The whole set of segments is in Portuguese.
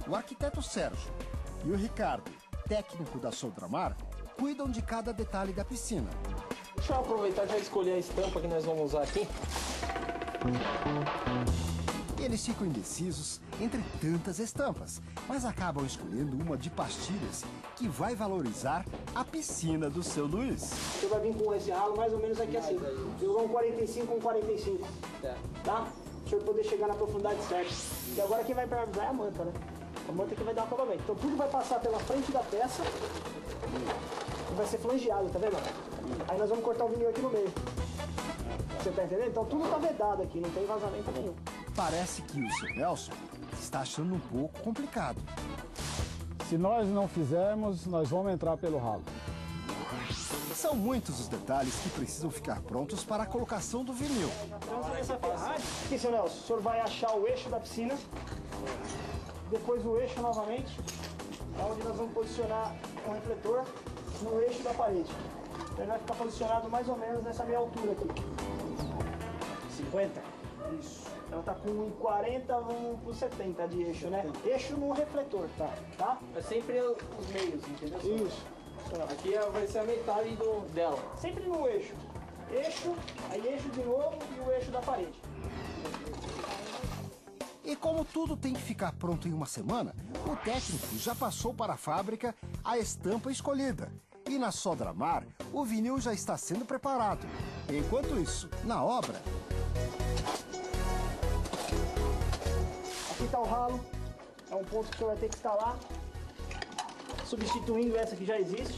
o arquiteto Sérgio, e o Ricardo, técnico da Sodramar, cuidam de cada detalhe da piscina. Deixa eu aproveitar e já escolher a estampa que nós vamos usar aqui. Eles ficam indecisos entre tantas estampas, mas acabam escolhendo uma de pastilhas que vai valorizar a piscina do seu Luiz. Você vai vir com esse ralo mais ou menos aqui assim. Eu vou um 45 com 45. Tá? Para o senhor poder chegar na profundidade certa. E agora quem vai impermeabilizar é a manta, né? A manta que vai dar o acabamento. Então tudo vai passar pela frente da peça e vai ser flangeado, tá vendo? Aí nós vamos cortar o vinil aqui no meio. Você tá entendendo? Então tudo tá vedado aqui, não tem vazamento nenhum. Parece que o seu Nelson está achando um pouco complicado. Se nós não fizermos, nós vamos entrar pelo ralo. São muitos os detalhes que precisam ficar prontos para a colocação do vinil. Aqui, seu Nelson, o senhor vai achar o eixo da piscina, depois o eixo novamente, onde nós vamos posicionar o refletor no eixo da parede. Ele vai ficar posicionado mais ou menos nessa meia altura aqui. 50? Isso. Ela tá com 40, vamos por 70 de eixo, né? Eixo no refletor, tá? É sempre os meios, entendeu? Isso. Aqui vai ser a metade dela. Sempre no eixo. Eixo, aí eixo de novo e o eixo da parede. E como tudo tem que ficar pronto em uma semana, o técnico já passou para a fábrica a estampa escolhida. E na Sodramar, o vinil já está sendo preparado. Enquanto isso, na obra... Aqui está o ralo, é um ponto que o senhor vai ter que instalar, substituindo essa que já existe.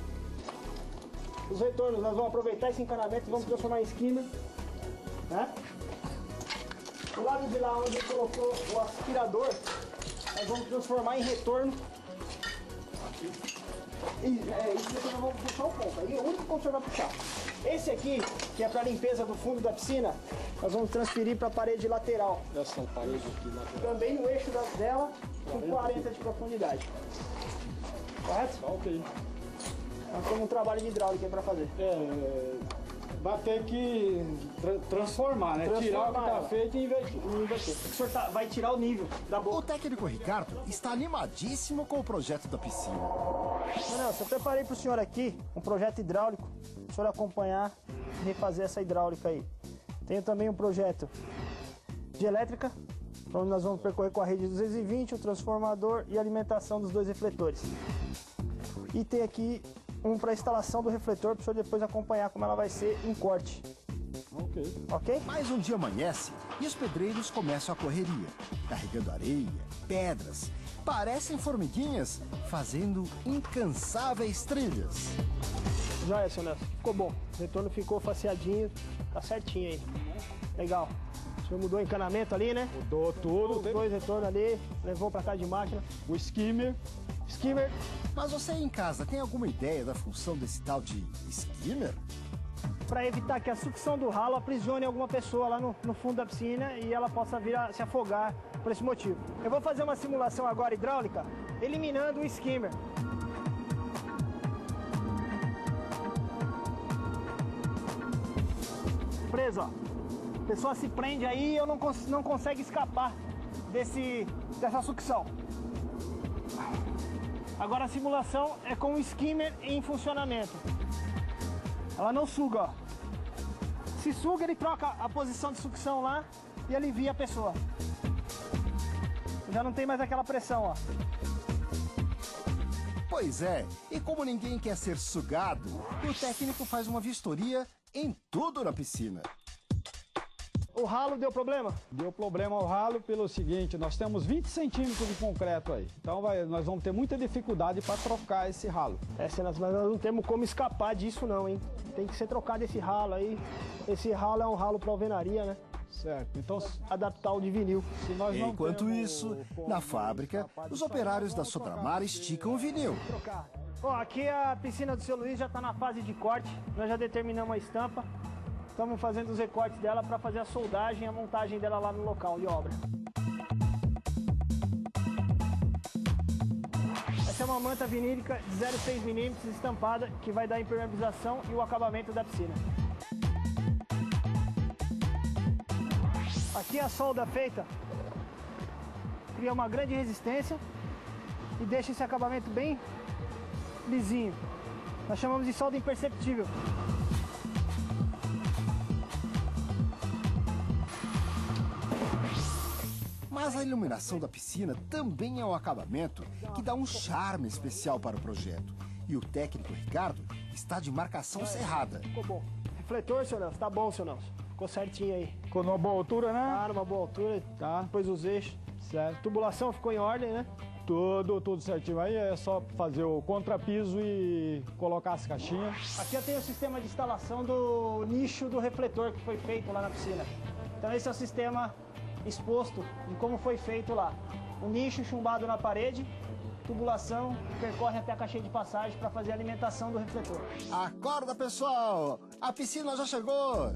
Os retornos, nós vamos aproveitar esse encanamento e vamos transformar em skimmer, né? Do lado de lá onde ele colocou o aspirador, nós vamos transformar em retorno. É isso que nós vamos puxar o ponto, aí é o único ponto que o senhor vai puxar. Esse aqui, que é para limpeza do fundo da piscina, nós vamos transferir para a parede lateral. Essa parede aqui lateral. Também no eixo dela, com 40 de profundidade. Correto? Ok. Nós temos um trabalho de hidráulica para fazer. Vai ter que transformar, né? Tirar o que está feito e inverter. O senhor vai tirar o nível da O boca. técnico Ricardo está animadíssimo com o projeto da piscina. Nelson, eu preparei para o senhor aqui um projeto hidráulico, para o senhor acompanhar e refazer essa hidráulica aí. Tenho também um projeto de elétrica, onde nós vamos percorrer com a rede 220, o transformador e a alimentação dos dois refletores. E tem aqui um para instalação do refletor, para o senhor depois acompanhar como ela vai ser em corte. Ok? Mais um dia amanhece e os pedreiros começam a correria, carregando areia, pedras. Parecem formiguinhas fazendo incansáveis trilhas. Já é, seu Nelson. Ficou bom. O retorno ficou faceadinho, tá certinho aí. Legal. O senhor mudou o encanamento ali, né? Mudou tudo. Os dois retornos ali, levou pra cá de máquina. O skimmer. Skimmer. Mas você aí em casa tem alguma ideia da função desse tal de skimmer? Para evitar que a sucção do ralo aprisione alguma pessoa lá no fundo da piscina e ela possa vir a se afogar por esse motivo. Eu vou fazer uma simulação agora hidráulica, eliminando o skimmer. Preso, ó. A pessoa se prende aí e eu não consegue escapar dessa sucção. Agora a simulação é com o skimmer em funcionamento. Ela não suga, ó. Se suga, ele troca a posição de sucção lá e alivia a pessoa. Já não tem mais aquela pressão, ó. Pois é, e como ninguém quer ser sugado, o técnico faz uma vistoria em tudo na piscina. O ralo deu problema? Deu problema ao ralo pelo seguinte, nós temos 20 centímetros de concreto aí. Então nós vamos ter muita dificuldade para trocar esse ralo. Mas nós não temos como escapar disso não, hein? Tem que ser trocado esse ralo aí. Esse ralo é um ralo para alvenaria, né? Certo, então... Adaptar o de vinil. Se nós não Enquanto temos isso, na fábrica, os operários da Sodramar esticam o vinil. Ó, aqui a piscina do seu Luiz já está na fase de corte. Nós já determinamos a estampa. Estamos fazendo os recortes dela para fazer a soldagem e a montagem dela lá no local de obra. Essa é uma manta vinílica de 0,6 milímetros estampada que vai dar a impermeabilização e o acabamento da piscina. Aqui a solda feita cria uma grande resistência e deixa esse acabamento bem lisinho. Nós chamamos de solda imperceptível. Mas a iluminação da piscina também é um acabamento que dá um charme especial para o projeto. E o técnico Ricardo está de marcação cerrada. Ficou bom. Refletor, seu Nelson, tá bom, seu Nelson. Ficou certinho aí. Ficou numa boa altura, né? Tá numa boa altura. Tá. Depois os eixos. Certo. Tubulação ficou em ordem, né? Tudo certinho. Aí é só fazer o contrapiso e colocar as caixinhas. Aqui eu tenho o sistema de instalação do nicho do refletor que foi feito lá na piscina. Então esse é o sistema exposto de como foi feito lá. Um nicho chumbado na parede, tubulação que percorre até a caixinha de passagem para fazer a alimentação do refletor. Acorda, pessoal! A piscina já chegou!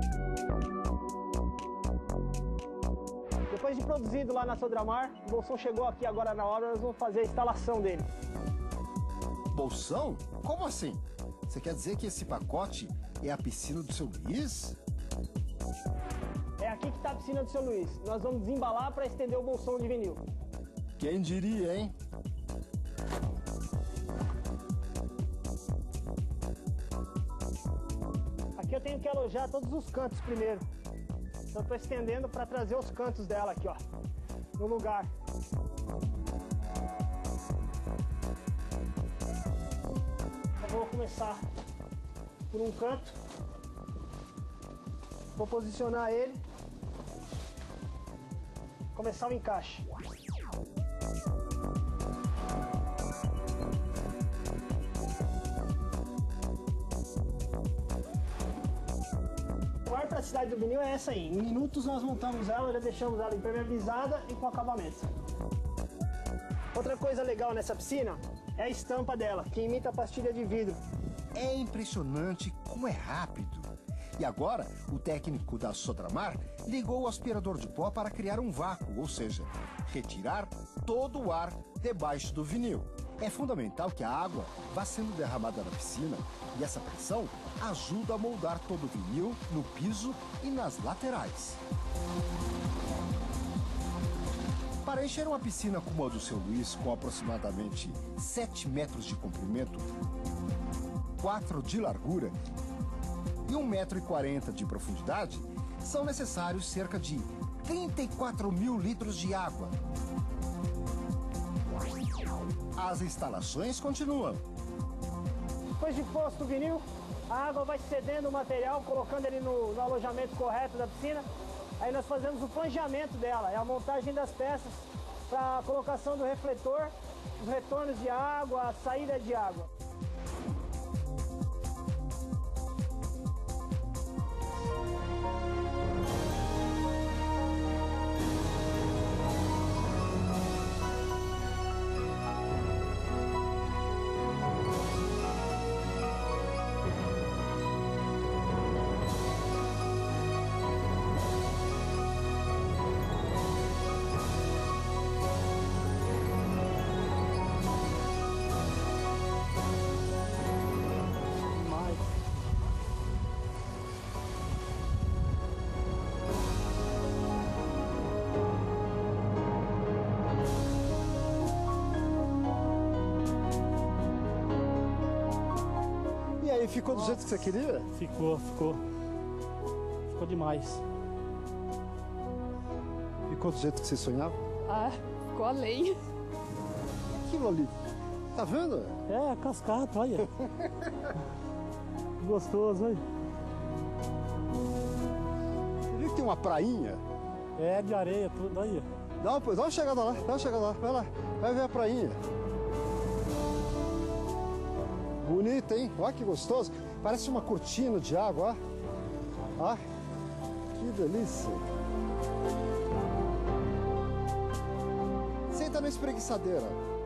Depois de produzido lá na Sodramar, o bolsão chegou aqui agora na obra, nós vamos fazer a instalação dele. Bolsão? Como assim? Você quer dizer que esse pacote é a piscina do seu Luiz? É aqui que está a piscina do seu Luiz. Nós vamos desembalar para estender o bolsão de vinil. Quem diria, hein? Aqui eu tenho que alojar todos os cantos primeiro. Então eu estou estendendo para trazer os cantos dela aqui, ó, no lugar. Eu vou começar por um canto. Vou posicionar ele. Começar o encaixe. A maior praticidade do vinil é essa aí. Em minutos nós montamos ela, já deixamos ela impermeabilizada e com acabamento. Outra coisa legal nessa piscina é a estampa dela, que imita a pastilha de vidro. É impressionante como é rápido. E agora, o técnico da Sodramar ligou o aspirador de pó para criar um vácuo, ou seja, retirar todo o ar debaixo do vinil. É fundamental que a água vá sendo derramada na piscina e essa pressão ajuda a moldar todo o vinil no piso e nas laterais. Para encher uma piscina como a do seu Luiz, com aproximadamente 7 metros de comprimento, 4 de largura e 1,40 m de profundidade, são necessários cerca de 34 mil litros de água. As instalações continuam. Depois de posto o vinil, a água vai cedendo o material, colocando ele no alojamento correto da piscina. Aí nós fazemos o planejamento dela, é a montagem das peças para a colocação do refletor, os retornos de água, a saída de água. E aí, ficou do jeito que você queria? Ficou demais. Ficou do jeito que você sonhava? Ah, ficou além. Aquilo ali, tá vendo? É, cascata, olha. Gostoso, hein? Você viu que tem uma prainha? É, de areia, tudo aí. Dá uma chegada lá, vai lá, vai ver a prainha. Bonita, hein? Olha que gostoso. Parece uma cortina de água, ó. Ah, que delícia. Senta na espreguiçadeira.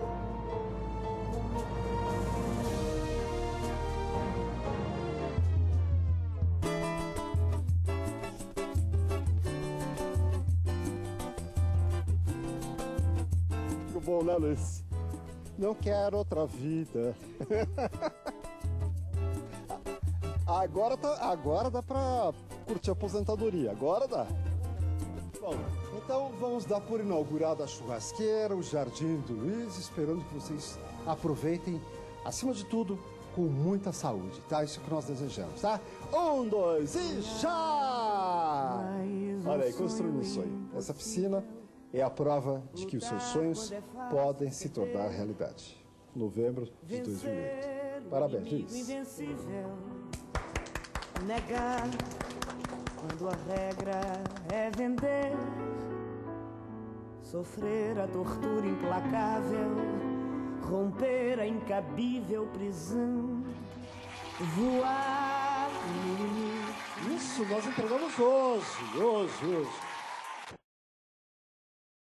Ficou bom, né, Luiz? Não quero outra vida. Agora dá pra curtir a aposentadoria. Agora dá. Bom, então vamos dar por inaugurada a churrasqueira, o Jardim do Luiz, esperando que vocês aproveitem, acima de tudo, com muita saúde, tá? Isso que nós desejamos, tá? 1, 2 e já! Olha aí, construindo um sonho. Essa piscina é a prova de que os seus sonhos podem se tornar realidade. Novembro de 2008. Parabéns, Luiz. Negar quando a regra é vender, sofrer a tortura implacável, romper a incabível prisão, voar. Isso, nós entregamos hoje.